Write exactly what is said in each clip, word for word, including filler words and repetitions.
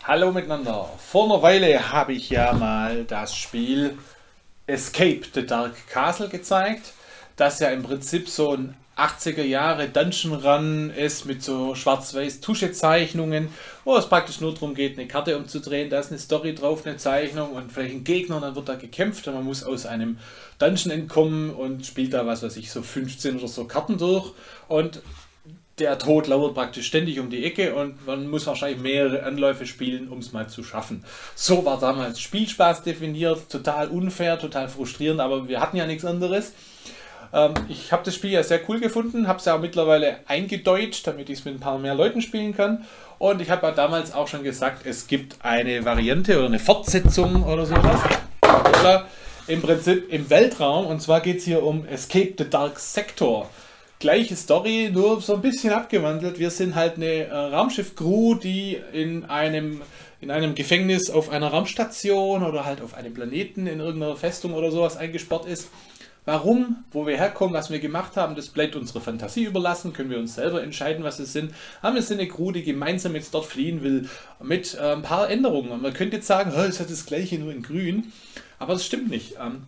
Hallo miteinander. Vor einer Weile habe ich ja mal das Spiel Escape the Dark Castle gezeigt, das ja im Prinzip so ein achtziger Jahre Dungeon Run ist mit so schwarz-weiß Tuschezeichnungen, wo es praktisch nur darum geht, eine Karte umzudrehen, da ist eine Story drauf, eine Zeichnung und vielleicht ein Gegner und dann wird da gekämpft und man muss aus einem Dungeon entkommen und spielt da, was weiß ich, so fünfzehn oder so Karten durch und der Tod lauert praktisch ständig um die Ecke und man muss wahrscheinlich mehrere Anläufe spielen, um es mal zu schaffen. So war damals Spielspaß definiert, total unfair, total frustrierend, aber wir hatten ja nichts anderes. Ähm, ich habe das Spiel ja sehr cool gefunden, habe es ja auch mittlerweile eingedeutscht, damit ich es mit ein paar mehr Leuten spielen kann. Und ich habe ja damals auch schon gesagt, es gibt eine Variante oder eine Fortsetzung oder sowas. Oder im Prinzip im Weltraum, und zwar geht es hier um Escape the Dark Sector. Gleiche Story, nur so ein bisschen abgewandelt. Wir sind halt eine äh, Raumschiff-Crew, die in einem, in einem Gefängnis auf einer Raumstation oder halt auf einem Planeten in irgendeiner Festung oder sowas eingesperrt ist. Warum, wo wir herkommen, was wir gemacht haben, das bleibt unserer Fantasie überlassen, können wir uns selber entscheiden, was es sind. Aber wir sind eine Crew, die gemeinsam jetzt dort fliehen will, mit äh, ein paar Änderungen. Und man könnte jetzt sagen, es hat das gleiche nur in grün, aber das stimmt nicht. Ähm,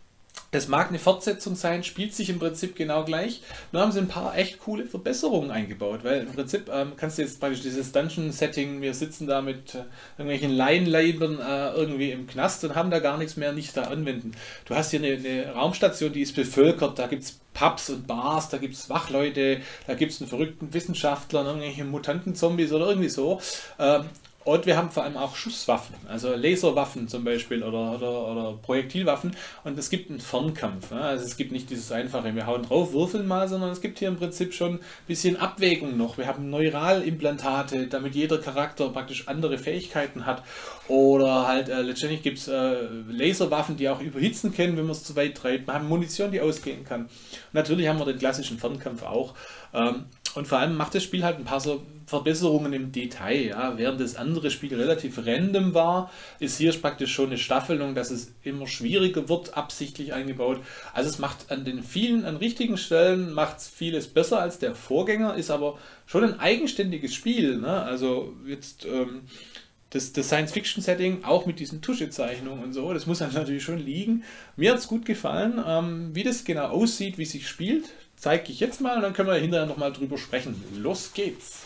Das mag eine Fortsetzung sein, spielt sich im Prinzip genau gleich. Nur haben sie ein paar echt coole Verbesserungen eingebaut, weil im Prinzip ähm, kannst du jetzt praktisch dieses Dungeon-Setting, wir sitzen da mit äh, irgendwelchen Laienleibern äh, irgendwie im Knast und haben da gar nichts mehr, nicht da anwenden. Du hast hier eine, eine Raumstation, die ist bevölkert, da gibt es Pubs und Bars, da gibt es Wachleute, da gibt es einen verrückten Wissenschaftler, irgendwelche Mutanten-Zombies oder irgendwie so. Ähm, Und wir haben vor allem auch Schusswaffen, also Laserwaffen zum Beispiel oder, oder, oder Projektilwaffen. Und es gibt einen Fernkampf. Ne? Also es gibt nicht dieses einfache, wir hauen drauf, würfeln mal, sondern es gibt hier im Prinzip schon ein bisschen Abwägung noch. Wir haben Neuralimplantate, damit jeder Charakter praktisch andere Fähigkeiten hat. Oder halt äh, letztendlich gibt es äh, Laserwaffen, die auch überhitzen können, wenn man es zu weit treibt. Wir haben Munition, die ausgehen kann. Und natürlich haben wir den klassischen Fernkampf auch. Ähm, Und vor allem macht das Spiel halt ein paar so Verbesserungen im Detail. Ja. Während das andere Spiel relativ random war, ist hier praktisch schon eine Staffelung, dass es immer schwieriger wird, absichtlich eingebaut. Also es macht an den vielen, an richtigen Stellen, macht es vieles besser als der Vorgänger, ist aber schon ein eigenständiges Spiel. Ne? Also jetzt ähm, das, das Science-Fiction-Setting, auch mit diesen Tuschezeichnungen und so, das muss einem natürlich schon liegen. Mir hat es gut gefallen, ähm, wie das genau aussieht, wie sich spielt. Zeige ich jetzt mal und dann können wir hinterher nochmal drüber sprechen. Los geht's!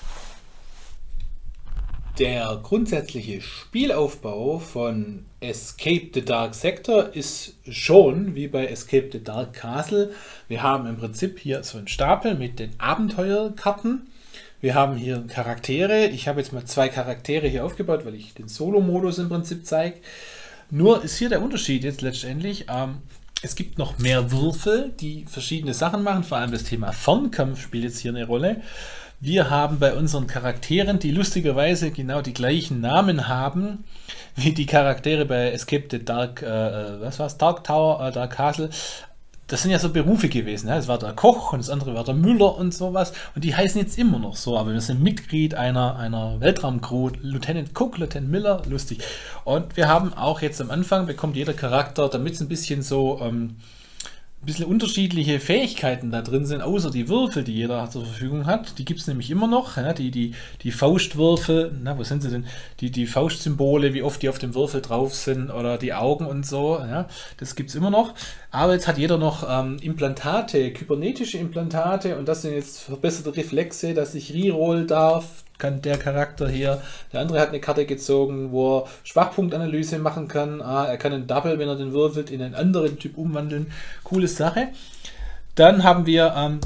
Der grundsätzliche Spielaufbau von Escape the Dark Sector ist schon wie bei Escape the Dark Castle. Wir haben im Prinzip hier so einen Stapel mit den Abenteuerkarten. Wir haben hier Charaktere. Ich habe jetzt mal zwei Charaktere hier aufgebaut, weil ich den Solo-Modus im Prinzip zeige. Nur ist hier der Unterschied jetzt letztendlich. Ähm, Es gibt noch mehr Würfel, die verschiedene Sachen machen, vor allem das Thema Fernkampf spielt jetzt hier eine Rolle. Wir haben bei unseren Charakteren, die lustigerweise genau die gleichen Namen haben, wie die Charaktere bei Escape the Dark, äh, was war's, Dark Tower, äh, Dark Castle. Das sind ja so Berufe gewesen. Ja? Das war der Koch und das andere war der Müller und sowas. Und die heißen jetzt immer noch so, aber wir sind Mitglied einer, einer Weltraumcrew, Lieutenant Cook, Lieutenant Miller, lustig. Und wir haben auch jetzt am Anfang, bekommt jeder Charakter, damit es ein bisschen so ähm, ein bisschen unterschiedliche Fähigkeiten da drin sind, außer die Würfel, die jeder zur Verfügung hat. Die gibt es nämlich immer noch. Ja? Die, die, die Faustwürfel, na, wo sind sie denn? Die, die Faustsymbole, wie oft die auf dem Würfel drauf sind oder die Augen und so. Ja? Das gibt es immer noch. Aber jetzt hat jeder noch ähm, Implantate, kybernetische Implantate und das sind jetzt verbesserte Reflexe, dass ich reroll darf, kann der Charakter hier. Der andere hat eine Karte gezogen, wo er Schwachpunktanalyse machen kann. Ah, er kann einen Double, wenn er den würfelt, in einen anderen Typ umwandeln. Coole Sache. Dann haben wir, ähm,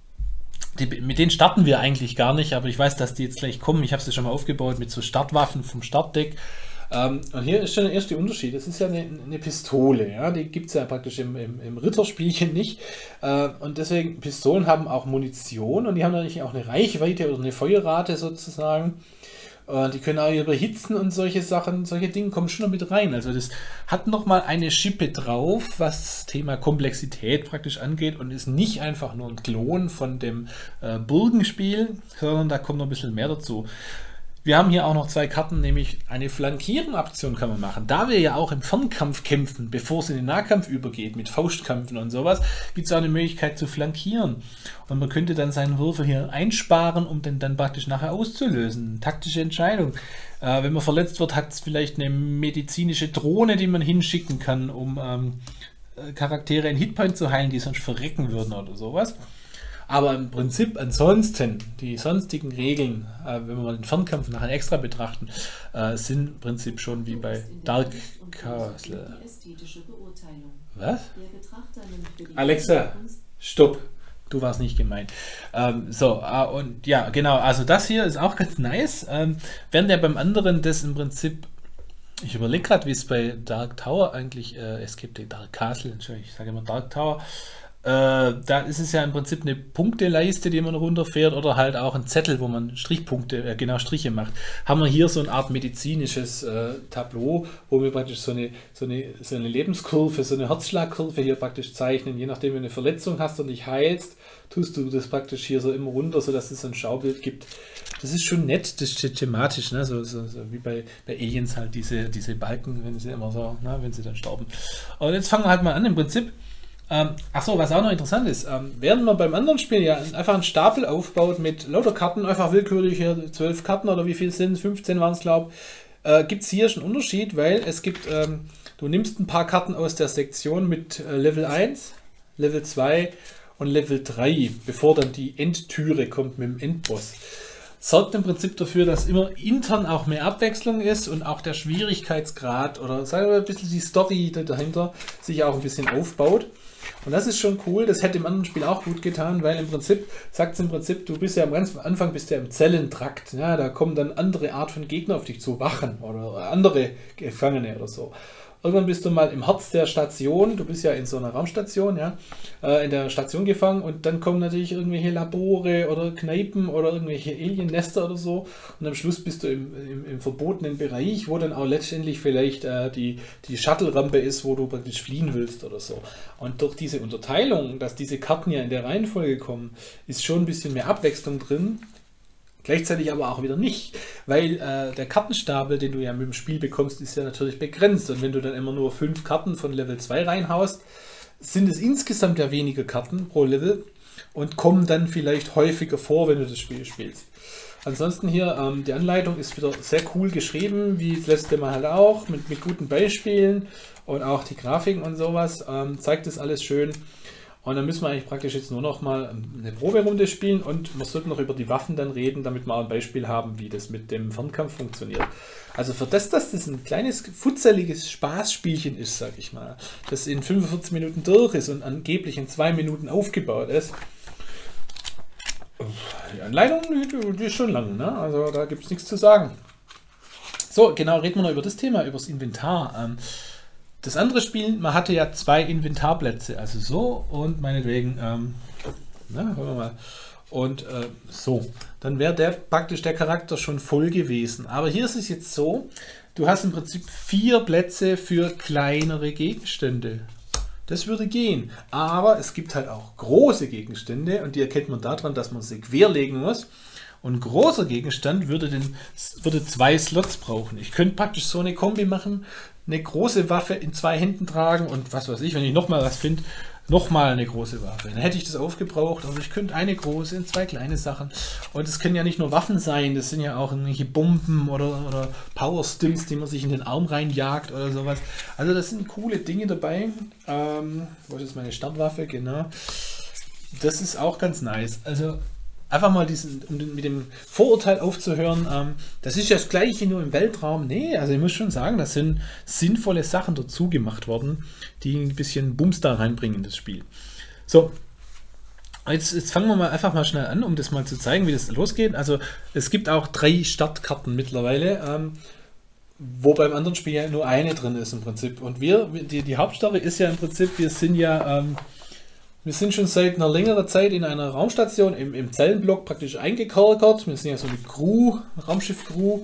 die, mit denen starten wir eigentlich gar nicht, aber ich weiß, dass die jetzt gleich kommen. Ich habe sie schon mal aufgebaut mit so Startwaffen vom Startdeck. Ähm, und hier ist schon der erste Unterschied. Das ist ja eine, eine Pistole. Ja? Die gibt es ja praktisch im, im, im Ritterspielchen nicht. Äh, und deswegen, Pistolen haben auch Munition und die haben natürlich auch eine Reichweite oder eine Feuerrate sozusagen. Äh, die können auch überhitzen und solche Sachen, solche Dinge kommen schon noch mit rein. Also das hat nochmal eine Schippe drauf, was das Thema Komplexität praktisch angeht und ist nicht einfach nur ein Klon von dem äh, Burgenspiel, sondern da kommt noch ein bisschen mehr dazu. Wir haben hier auch noch zwei Karten, nämlich eine Flankierenaktion kann man machen. Da wir ja auch im Fernkampf kämpfen, bevor es in den Nahkampf übergeht, mit Faustkämpfen und sowas, gibt es auch eine Möglichkeit zu flankieren. Und man könnte dann seinen Würfel hier einsparen, um den dann praktisch nachher auszulösen. Taktische Entscheidung. Äh, wenn man verletzt wird, hat es vielleicht eine medizinische Drohne, die man hinschicken kann, um ähm, Charaktere in Hitpoint zu heilen, die sonst verrecken würden oder sowas. Aber im Prinzip ansonsten, die sonstigen Regeln, äh, wenn wir mal den Fernkampf nachher extra betrachten, äh, sind im Prinzip schon wie bei Dark Castle. Was? Alexa, stopp. Du warst nicht gemeint. Ähm, so, äh, und ja, genau, also das hier ist auch ganz nice. Ähm, während ja beim anderen das im Prinzip, ich überlege gerade, wie es bei Dark Tower eigentlich, äh, es gibt die Dark Castle, Entschuldigung, ich sage immer Dark Tower, Äh, da ist es ja im Prinzip eine Punkteleiste, die man runterfährt, oder halt auch ein Zettel, wo man Strichpunkte, äh, genau Striche macht. Haben wir hier so eine Art medizinisches äh, Tableau, wo wir praktisch so eine, so, eine, so eine Lebenskurve, so eine Herzschlagkurve hier praktisch zeichnen. Je nachdem, wenn du eine Verletzung hast und dich heilst, tust du das praktisch hier so immer runter, sodass es so ein Schaubild gibt. Das ist schon nett, das ist thematisch, ne? so, so, so wie bei, bei Aliens halt diese, diese Balken, wenn sie immer so, ne? wenn sie dann sterben. Und jetzt fangen wir halt mal an, im Prinzip. Ähm, Achso, was auch noch interessant ist, ähm, während man beim anderen Spiel ja einfach einen Stapel aufbaut mit lauter Karten, einfach willkürlich hier zwölf Karten oder wie viel sind es, fünfzehn waren es glaube ich, äh, gibt es hier schon einen Unterschied, weil es gibt, ähm, du nimmst ein paar Karten aus der Sektion mit äh, Level eins, Level zwei und Level drei, bevor dann die Endtüre kommt mit dem Endboss. Sorgt im Prinzip dafür, dass immer intern auch mehr Abwechslung ist und auch der Schwierigkeitsgrad oder sagen wir ein bisschen die Story dahinter sich auch ein bisschen aufbaut. Und das ist schon cool, das hätte im anderen Spiel auch gut getan, weil im Prinzip, sagt es im Prinzip, du bist ja am ganz Anfang bist ja im Zellentrakt, ja, da kommen dann andere Art von Gegner auf dich zu, Wachen oder andere Gefangene oder so. Irgendwann bist du mal im Herz der Station, du bist ja in so einer Raumstation, ja, äh, in der Station gefangen und dann kommen natürlich irgendwelche Labore oder Kneipen oder irgendwelche Alien-Nester oder so und am Schluss bist du im, im, im verbotenen Bereich, wo dann auch letztendlich vielleicht äh, die, die Shuttle-Rampe ist, wo du praktisch fliehen willst oder so. Und durch diese Unterteilung, dass diese Karten ja in der Reihenfolge kommen, ist schon ein bisschen mehr Abwechslung drin. Gleichzeitig aber auch wieder nicht, weil äh, der Kartenstapel, den du ja mit dem Spiel bekommst, ist ja natürlich begrenzt. Und wenn du dann immer nur fünf Karten von Level zwei reinhaust, sind es insgesamt ja weniger Karten pro Level und kommen dann vielleicht häufiger vor, wenn du das Spiel spielst. Ansonsten hier, ähm, die Anleitung ist wieder sehr cool geschrieben, wie das letzte Mal halt auch, mit, mit guten Beispielen und auch die Grafiken und sowas, ähm, zeigt das alles schön. Und dann müssen wir eigentlich praktisch jetzt nur noch mal eine Proberunde spielen und wir sollten noch über die Waffen dann reden, damit wir auch ein Beispiel haben, wie das mit dem Fernkampf funktioniert. Also für das, dass das ein kleines, futzeliges Spaßspielchen ist, sag ich mal, das in fünfundvierzig Minuten durch ist und angeblich in zwei Minuten aufgebaut ist, die Anleitung, die, die ist schon lang, ne? Also da gibt es nichts zu sagen. So, genau, reden wir noch über das Thema, über das Inventar. Ähm, Das andere Spiel, man hatte ja zwei Inventarplätze, also so und meinetwegen, ähm, na, hören wir mal, und äh, so. Dann wäre der praktisch der Charakter schon voll gewesen. Aber hier ist es jetzt so, du hast im Prinzip vier Plätze für kleinere Gegenstände. Das würde gehen, aber es gibt halt auch große Gegenstände und die erkennt man daran, dass man sie querlegen muss. Und ein großer Gegenstand würde, den, würde zwei Slots brauchen. Ich könnte praktisch so eine Kombi machen, eine große Waffe in zwei Händen tragen und was weiß ich, wenn ich nochmal was finde, nochmal eine große Waffe. Dann hätte ich das aufgebraucht, aber ich könnte eine große in zwei kleine Sachen. Und es können ja nicht nur Waffen sein, das sind ja auch irgendwelche Bomben oder, oder Power-Stims, die man sich in den Arm reinjagt oder sowas. Also das sind coole Dinge dabei. Ähm, wo ist jetzt meine Startwaffe? Genau. Das ist auch ganz nice. Also einfach mal diesen, um mit dem Vorurteil aufzuhören, ähm, das ist ja das Gleiche nur im Weltraum. Nee, also ich muss schon sagen, das sind sinnvolle Sachen dazu gemacht worden, die ein bisschen Bums da reinbringen in das Spiel. So, jetzt, jetzt fangen wir mal einfach mal schnell an, um das mal zu zeigen, wie das losgeht. Also es gibt auch drei Startkarten mittlerweile, ähm, wo beim anderen Spiel ja nur eine drin ist im Prinzip. Und wir, die, die Hauptstory ist ja im Prinzip, wir sind ja... Ähm, Wir sind schon seit einer längeren Zeit in einer Raumstation im, im Zellenblock praktisch eingekerkert. Wir sind ja so eine Crew, Raumschiff-Crew.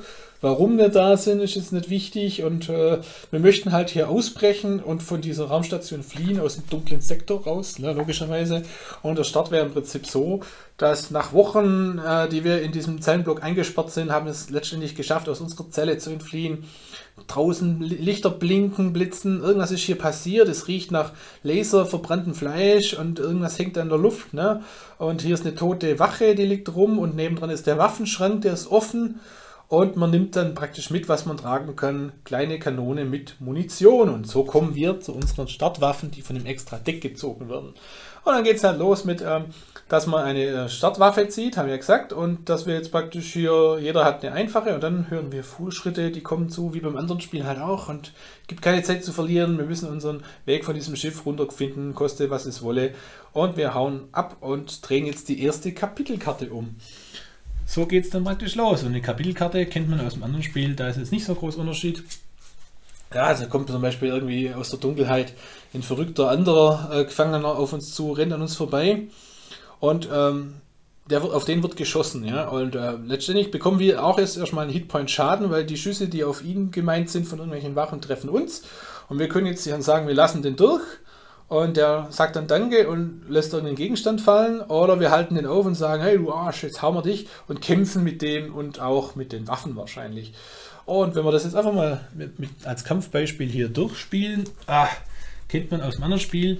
Warum wir da sind, ist jetzt nicht wichtig und äh, wir möchten halt hier ausbrechen und von dieser Raumstation fliehen, aus dem dunklen Sektor raus, ne, logischerweise. Und der Start wäre im Prinzip so, dass nach Wochen, äh, die wir in diesem Zellenblock eingesperrt sind, haben wir es letztendlich geschafft, aus unserer Zelle zu entfliehen. Draußen Lichter blinken, blitzen, irgendwas ist hier passiert, es riecht nach Laser, verbranntem Fleisch und irgendwas hängt an der Luft, ne? Und hier ist eine tote Wache, die liegt rum und nebendran ist der Waffenschrank, der ist offen und man nimmt dann praktisch mit, was man tragen kann, kleine Kanone mit Munition und so kommen wir zu unseren Startwaffen, die von dem extra Deck gezogen werden. Und dann geht es halt los mit, ähm, dass man eine Startwaffe zieht, haben wir gesagt, und dass wir jetzt praktisch hier, jeder hat eine einfache und dann hören wir Fußschritte, die kommen zu, wie beim anderen Spiel halt auch und es gibt keine Zeit zu verlieren, wir müssen unseren Weg von diesem Schiff runterfinden, koste was es wolle und wir hauen ab und drehen jetzt die erste Kapitelkarte um. So geht es dann praktisch los und eine Kapitelkarte kennt man aus dem anderen Spiel, da ist jetzt nicht so groß Unterschied. Ja, also kommt zum Beispiel irgendwie aus der Dunkelheit ein verrückter anderer äh, Gefangener auf uns zu, rennt an uns vorbei und ähm, der wird, auf den wird geschossen. Ja? Und äh, letztendlich bekommen wir auch erst erstmal einen Hitpoint Schaden, weil die Schüsse, die auf ihn gemeint sind von irgendwelchen Wachen, treffen uns. Und wir können jetzt dann sagen, wir lassen den durch und der sagt dann Danke und lässt irgendeinen Gegenstand fallen oder wir halten den auf und sagen, hey du Arsch, jetzt hauen wir dich und kämpfen mit dem und auch mit den Waffen wahrscheinlich. Und wenn wir das jetzt einfach mal mit, mit als Kampfbeispiel hier durchspielen, ah, kennt man aus dem anderen Spiel,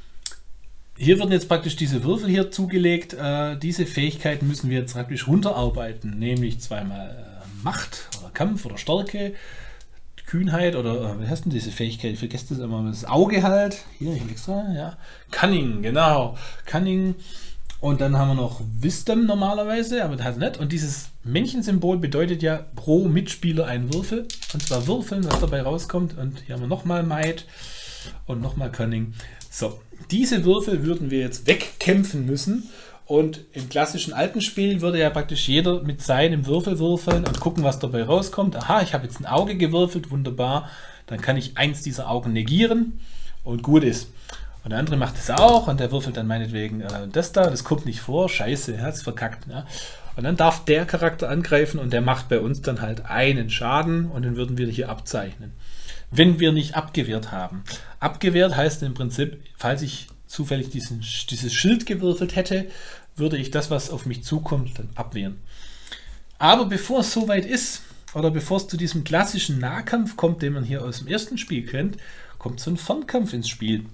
hier werden jetzt praktisch diese Würfel hier zugelegt, äh, diese Fähigkeiten müssen wir jetzt praktisch runterarbeiten, nämlich zweimal äh, Macht oder Kampf oder Stärke, Kühnheit oder äh, wie heißt denn diese Fähigkeit, ich vergesse das immer, das Auge halt, hier extra, ja, Cunning, genau, Cunning. Und dann haben wir noch Wisdom normalerweise, aber das nicht. Und dieses Männchensymbol bedeutet ja pro Mitspieler ein Würfel. Und zwar würfeln, was dabei rauskommt. Und hier haben wir nochmal Might und nochmal Cunning. So, diese Würfel würden wir jetzt wegkämpfen müssen. Und im klassischen alten Spiel würde ja praktisch jeder mit seinem Würfel würfeln und gucken, was dabei rauskommt. Aha, ich habe jetzt ein Auge gewürfelt, wunderbar. Dann kann ich eins dieser Augen negieren und gut ist. Und der andere macht es auch und der würfelt dann meinetwegen äh, das da, das kommt nicht vor, scheiße, er hat es verkackt. Ja. Und dann darf der Charakter angreifen und der macht bei uns dann halt einen Schaden und den würden wir hier abzeichnen. Wenn wir nicht abgewehrt haben. Abgewehrt heißt im Prinzip, falls ich zufällig diesen, dieses Schild gewürfelt hätte, würde ich das, was auf mich zukommt, dann abwehren. Aber bevor es soweit ist, oder bevor es zu diesem klassischen Nahkampf kommt, den man hier aus dem ersten Spiel kennt, kommt so ein Fernkampf ins Spiel.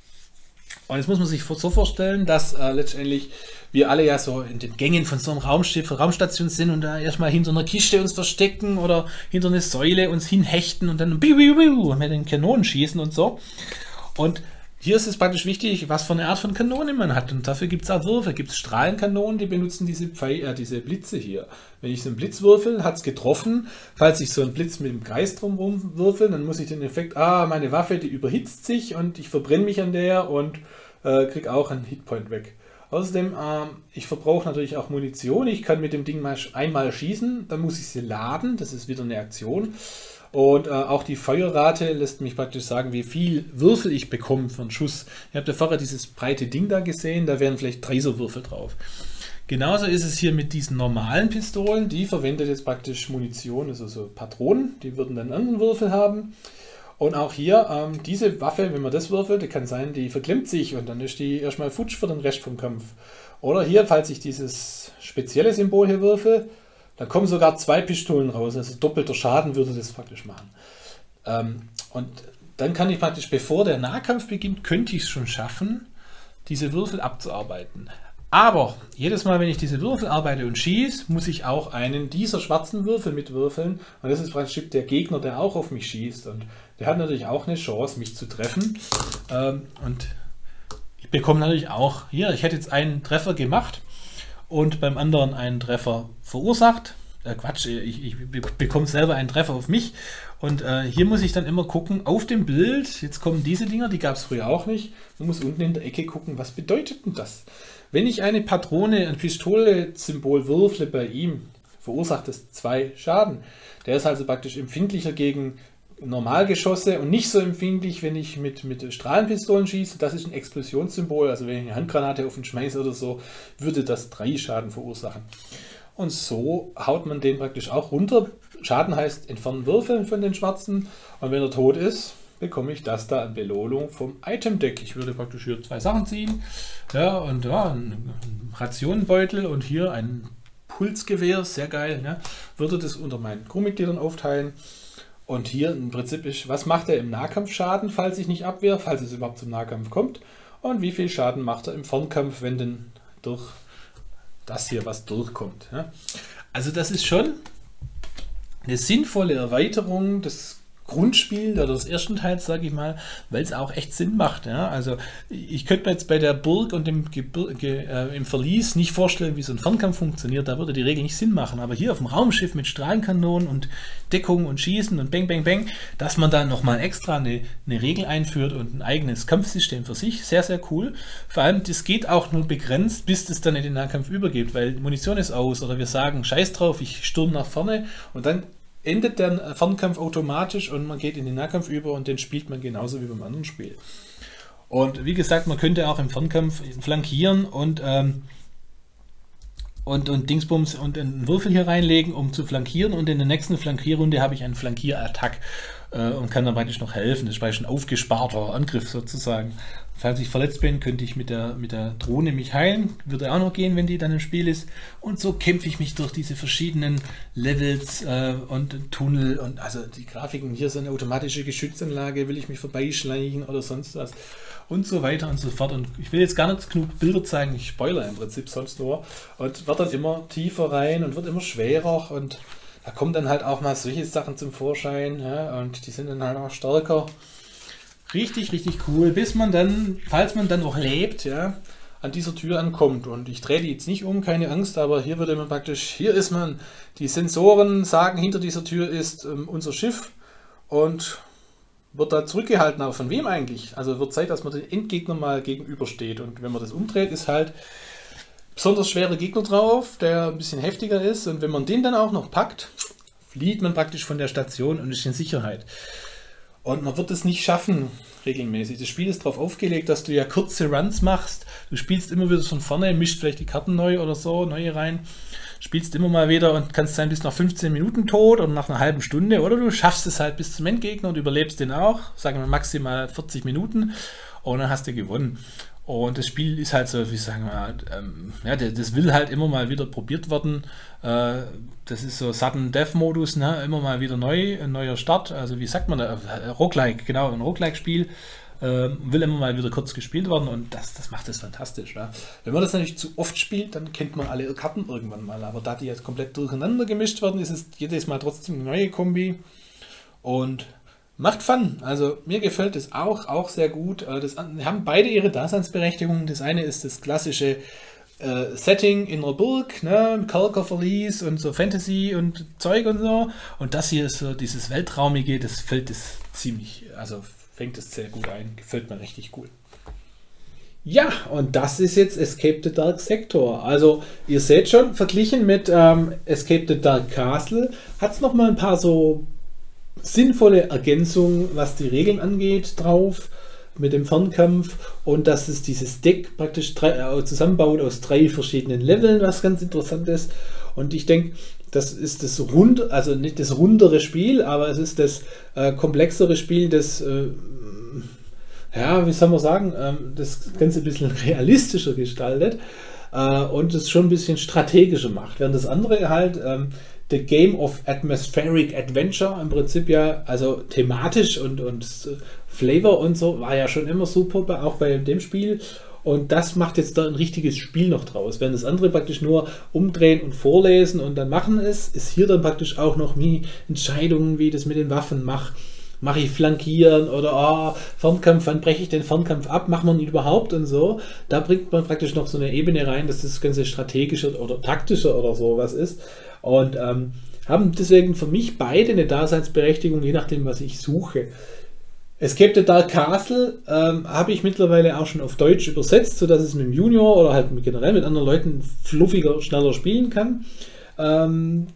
Und jetzt muss man sich so vorstellen, dass äh, letztendlich wir alle ja so in den Gängen von so einem Raumschiff, Raumstation sind und da erstmal hinter einer Kiste uns verstecken oder hinter eine Säule uns hinhechten und dann biu, biu, biu, mit den Kanonen schießen und so. Und hier ist es praktisch wichtig, was für eine Art von Kanone man hat. Und dafür gibt es auch Würfel. Gibt es Strahlenkanonen, die benutzen diese, Pfeil, äh, diese Blitze hier. Wenn ich so einen Blitz würfel, hat es getroffen. Falls ich so einen Blitz mit dem Kreis drumherum würfel, dann muss ich den Effekt, ah, meine Waffe, die überhitzt sich und ich verbrenne mich an der und äh, kriege auch einen Hitpoint weg. Außerdem, äh, ich verbrauche natürlich auch Munition. Ich kann mit dem Ding mal einmal schießen, dann muss ich sie laden. Das ist wieder eine Aktion. Und äh, auch die Feuerrate lässt mich praktisch sagen, wie viel Würfel ich bekomme für einen Schuss. Ihr habt ja vorher dieses breite Ding da gesehen, da wären vielleicht drei so Würfel drauf. Genauso ist es hier mit diesen normalen Pistolen, die verwendet jetzt praktisch Munition, also so Patronen, die würden dann einen anderen Würfel haben. Und auch hier, ähm, diese Waffe, wenn man das würfelt, kann sein, die verklemmt sich und dann ist die erstmal futsch für den Rest vom Kampf. Oder hier, falls ich dieses spezielle Symbol hier würfel, da kommen sogar zwei Pistolen raus, also doppelter Schaden würde das praktisch machen. Ähm, und dann kann ich praktisch, bevor der Nahkampf beginnt, könnte ich es schon schaffen, diese Würfel abzuarbeiten. Aber jedes Mal, wenn ich diese Würfel arbeite und schieße, muss ich auch einen dieser schwarzen Würfel mitwürfeln. Und das ist praktisch der Gegner, der auch auf mich schießt. Und der hat natürlich auch eine Chance, mich zu treffen. Ähm, und ich bekomme natürlich auch, hier, ich hätte jetzt einen Treffer gemacht und beim anderen einen Treffer verursacht. Äh, Quatsch, ich, ich bekomme selber einen Treffer auf mich. Und äh, hier muss ich dann immer gucken, auf dem Bild, jetzt kommen diese Dinger, die gab es früher auch nicht. Man muss unten in der Ecke gucken, was bedeutet denn das? Wenn ich eine Patrone, ein Pistole-Symbol würfle bei ihm, verursacht es zwei Schaden. Der ist also praktisch empfindlicher gegen Normalgeschosse und nicht so empfindlich, wenn ich mit, mit Strahlenpistolen schieße. Das ist ein Explosionssymbol, also wenn ich eine Handgranate auf ihn schmeiße oder so, würde das drei Schaden verursachen. Und so haut man den praktisch auch runter. Schaden heißt entfernen Würfel von den Schwarzen. Und wenn er tot ist, bekomme ich das da an Belohnung vom Item-Deck. Ich würde praktisch hier zwei Sachen ziehen. Ja, und ja, ein Rationenbeutel und hier ein Pulsgewehr, sehr geil. Ne? Würde das unter meinen Crewmitgliedern aufteilen. Und hier im Prinzip ist, was macht er im Nahkampf Schaden, falls ich nicht abwehre, falls es überhaupt zum Nahkampf kommt. Und wie viel Schaden macht er im Fernkampf, wenn denn durch das hier was durchkommt. Ja? Also das ist schon eine sinnvolle Erweiterung des Grundspiels oder des ersten Teils, sage ich mal, weil es auch echt Sinn macht. Ja? Also ich könnte mir jetzt bei der Burg und dem Gebir Ge äh, im Verlies nicht vorstellen, wie so ein Fernkampf funktioniert. Da würde die Regel nicht Sinn machen. Aber hier auf dem Raumschiff mit Strahlenkanonen und Deckung und Schießen und Bang, Bang, Bang, dass man da nochmal extra eine, eine Regel einführt und ein eigenes Kampfsystem für sich, sehr, sehr cool. Vor allem, das geht auch nur begrenzt, bis es dann in den Nahkampf übergeht, weil Munition ist aus oder wir sagen, scheiß drauf, ich stürme nach vorne und dann endet der Fernkampf automatisch und man geht in den Nahkampf über und den spielt man genauso wie beim anderen Spiel. Und wie gesagt, man könnte auch im Fernkampf flankieren und, ähm, und, und Dingsbums und einen Würfel hier reinlegen, um zu flankieren, und in der nächsten Flankierrunde habe ich einen Flankierattack äh, und kann dann praktisch noch helfen. Das ist praktisch ein aufgesparter Angriff sozusagen. Falls ich verletzt bin, könnte ich mit der, mit der Drohne mich heilen. Würde auch noch gehen, wenn die dann im Spiel ist. Und so kämpfe ich mich durch diese verschiedenen Levels äh, und Tunnel. Und also die Grafiken, hier ist eine automatische Geschützanlage, will ich mich vorbeischleichen oder sonst was. Und so weiter und so fort. Und ich will jetzt gar nicht genug Bilder zeigen, ich spoilere im Prinzip sonst nur. Und wird dann immer tiefer rein und wird immer schwerer. Und da kommen dann halt auch mal solche Sachen zum Vorschein. Ja, und die sind dann halt auch stärker. Richtig, richtig cool, bis man dann, falls man dann noch lebt, ja, an dieser Tür ankommt. Und ich drehe die jetzt nicht um, keine Angst, aber hier würde man praktisch, hier ist man, die Sensoren sagen, hinter dieser Tür ist ähm, unser Schiff und wird da zurückgehalten. Aber von wem eigentlich? Also wird Zeit, dass man den Endgegner mal gegenübersteht. Und wenn man das umdreht, ist halt besonders schwerer Gegner drauf, der ein bisschen heftiger ist. Und wenn man den dann auch noch packt, flieht man praktisch von der Station und ist in Sicherheit. Und man wird es nicht schaffen, regelmäßig. Das Spiel ist darauf aufgelegt, dass du ja kurze Runs machst. Du spielst immer wieder von vorne, mischt vielleicht die Karten neu oder so, neue rein. Spielst immer mal wieder und kannst sein bis nach fünfzehn Minuten tot oder nach einer halben Stunde. Oder du schaffst es halt bis zum Endgegner und überlebst den auch. Sagen wir maximal vierzig Minuten. Und dann hast du gewonnen. Und das Spiel ist halt so, wie sagen wir, ähm, ja, das will halt immer mal wieder probiert werden. Äh, das ist so Sudden Death Modus, ne? Immer mal wieder neu, ein neuer Start. Also wie sagt man da? Roguelike, genau, ein Roguelike-Spiel. Äh, will immer mal wieder kurz gespielt werden und das, das macht es fantastisch. Ne? Wenn man das natürlich zu oft spielt, dann kennt man alle Karten irgendwann mal. Aber da die jetzt komplett durcheinander gemischt werden, ist es jedes Mal trotzdem eine neue Kombi. Und macht Fun, also mir gefällt es auch, auch sehr gut. Das haben beide ihre Daseinsberechtigung. Das eine ist das klassische äh, Setting in der Burg, ne? Kerkerverlies und so Fantasy und Zeug und so. Und das hier ist so dieses Weltraumige, das fällt es ziemlich, also fängt es sehr gut ein, gefällt mir richtig cool. Ja, und das ist jetzt Escape the Dark Sector. Also ihr seht schon, verglichen mit ähm, Escape the Dark Castle hat es nochmal ein paar so sinnvolle Ergänzung, was die Regeln angeht, drauf mit dem Fernkampf, und dass es dieses Deck praktisch drei, äh, zusammenbaut aus drei verschiedenen Leveln, was ganz interessant ist. Und ich denke, das ist das rund, also nicht das rundere Spiel, aber es ist das äh, komplexere Spiel, das äh, ja, wie soll man sagen, äh, das Ganze ein bisschen realistischer gestaltet äh, und es schon ein bisschen strategischer macht, während das andere halt ähm, The Game of Atmospheric Adventure im Prinzip ja, also thematisch und, und Flavor und so, war ja schon immer super, auch bei dem Spiel. Und das macht jetzt da ein richtiges Spiel noch draus. Während das andere praktisch nur umdrehen und vorlesen und dann machen ist, ist hier dann praktisch auch noch nie Entscheidungen, wie das mit den Waffen macht. Mache ich flankieren oder oh, Fernkampf, wann breche ich den Fernkampf ab, macht man ihn überhaupt und so. Da bringt man praktisch noch so eine Ebene rein, dass das Ganze strategischer oder taktischer oder sowas ist. Und ähm, haben deswegen für mich beide eine Daseinsberechtigung, je nachdem, was ich suche. Escape the Dark Castle ähm, habe ich mittlerweile auch schon auf Deutsch übersetzt, sodass es mit dem Junior oder halt generell mit anderen Leuten fluffiger, schneller spielen kann. Ähm,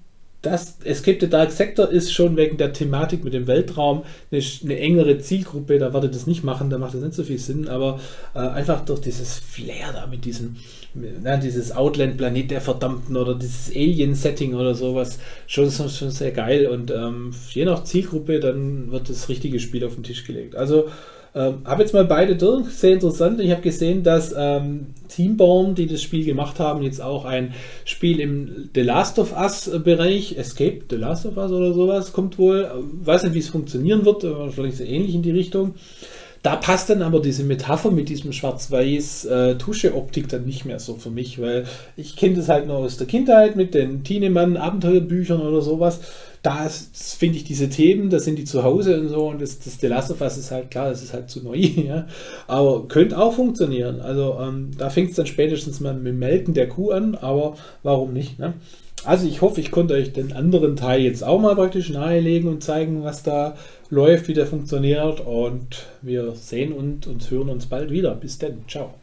das Escape the Dark Sector ist schon wegen der Thematik mit dem Weltraum eine, eine engere Zielgruppe, da würde das nicht machen, da macht das nicht so viel Sinn, aber äh, einfach durch dieses Flair da mit diesem, na, dieses Outland-Planet der Verdammten oder dieses Alien-Setting oder sowas, schon, schon sehr geil und ähm, je nach Zielgruppe, dann wird das richtige Spiel auf den Tisch gelegt. Also Ähm, habe jetzt mal beide durch, sehr interessant. Ich habe gesehen, dass ähm, Teamborn, die das Spiel gemacht haben, jetzt auch ein Spiel im The Last of Us Bereich, Escape The Last of Us oder sowas, kommt wohl. Weiß nicht, wie es funktionieren wird, aber vielleicht so ähnlich in die Richtung. Da passt dann aber diese Metapher mit diesem schwarz-weiß äh, Tusche-Optik dann nicht mehr so für mich, weil ich kenne das halt noch aus der Kindheit mit den Thienemann-Abenteuerbüchern oder sowas. Da finde ich diese Themen, da sind die zu Hause und so und das, das The Last of Us ist halt klar, das ist halt zu neu, ja. Aber könnte auch funktionieren. Also ähm, da fängt es dann spätestens mal mit dem Melken der Kuh an, aber warum nicht, ne? Also ich hoffe, ich konnte euch den anderen Teil jetzt auch mal praktisch nahelegen und zeigen, was da läuft, wie der funktioniert und wir sehen und, und hören uns bald wieder. Bis dann, ciao.